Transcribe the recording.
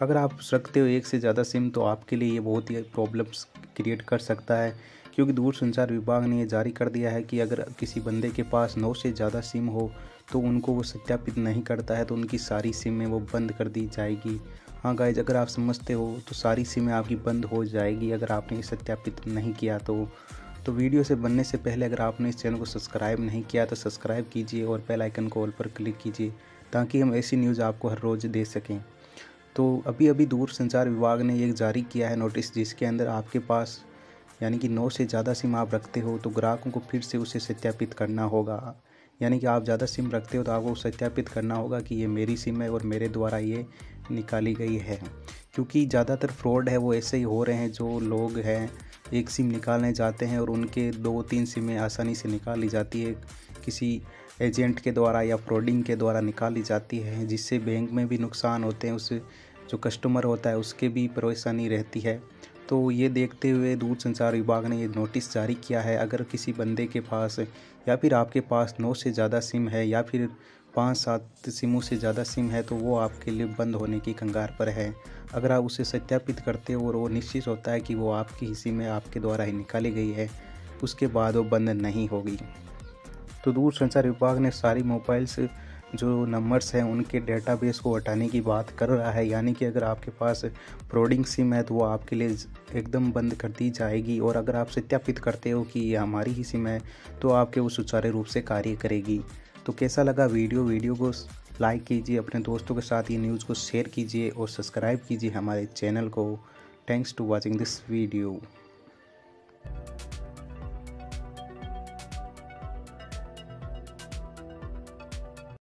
अगर आप रखते हो एक से ज़्यादा सिम तो आपके लिए ये बहुत ही प्रॉब्लम्स क्रिएट कर सकता है, क्योंकि दूरसंचार विभाग ने ये जारी कर दिया है कि अगर किसी बंदे के पास 9 से ज़्यादा सिम हो तो उनको वो सत्यापित नहीं करता है तो उनकी सारी सिमें वो बंद कर दी जाएगी। हाँ गाइज, अगर आप समझते हो तो सारी सिमें आपकी बंद हो जाएगी अगर आपने ये सत्यापित नहीं किया तो वीडियो से बनने से पहले अगर आपने इस चैनल को सब्सक्राइब नहीं किया तो सब्सक्राइब कीजिए और बेल आइकन को ऑल पर क्लिक कीजिए ताकि हम ऐसी न्यूज़ आपको हर रोज़ दे सकें। तो अभी अभी दूरसंचार विभाग ने एक जारी किया है नोटिस, जिसके अंदर आपके पास यानी कि 9 से ज़्यादा सिम आप रखते हो तो ग्राहकों को फिर से उसे सत्यापित करना होगा। यानी कि आप ज़्यादा सिम रखते हो तो आपको सत्यापित करना होगा कि ये मेरी सिम है और मेरे द्वारा ये निकाली गई है, क्योंकि ज़्यादातर फ्रॉड है वो ऐसे ही हो रहे हैं। जो लोग हैं एक सिम निकालने जाते हैं और उनके 2-3 सिमें आसानी से निकाल ली जाती है, किसी एजेंट के द्वारा या फ्रॉडिंग के द्वारा निकाली जाती है, जिससे बैंक में भी नुकसान होते हैं, उस जो कस्टमर होता है उसके भी परेशानी रहती है। तो ये देखते हुए दूरसंचार विभाग ने ये नोटिस जारी किया है, अगर किसी बंदे के पास या फिर आपके पास 9 से ज़्यादा सिम है या फिर 5-7 सिमों से ज़्यादा सिम है तो वो आपके लिए बंद होने की कगार पर है। अगर आप उसे सत्यापित करते हो और वो निश्चित होता है कि वो आपकी ही सिम है, आपके द्वारा ही निकाली गई है, उसके बाद वो बंद नहीं होगी। तो दूरसंचार विभाग ने सारी मोबाइल्स जो नंबर्स हैं उनके डेटाबेस को हटाने की बात कर रहा है, यानी कि अगर आपके पास फ्रॉडिंग सिम है तो वो आपके लिए एकदम बंद कर दी जाएगी, और अगर आप सत्यापित करते हो कि ये हमारी ही सिम है तो आपके वो सुचारू रूप से कार्य करेगी। तो कैसा लगा वीडियो को लाइक कीजिए, अपने दोस्तों के साथ ये न्यूज़ को शेयर कीजिए और सब्सक्राइब कीजिए हमारे चैनल को। Thanks to watching this video.